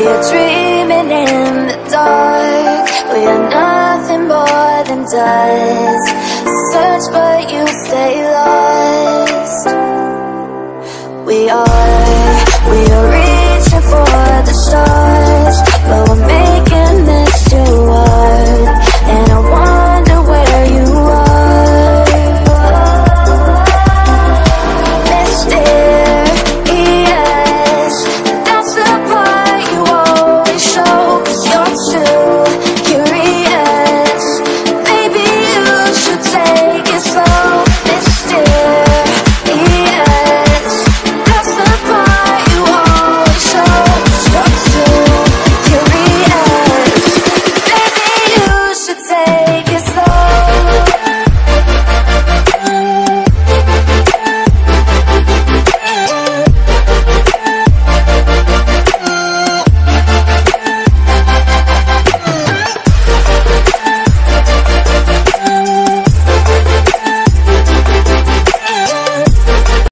are dreaming in the dark. We are nothing more than dust. Search but you stay lost. We are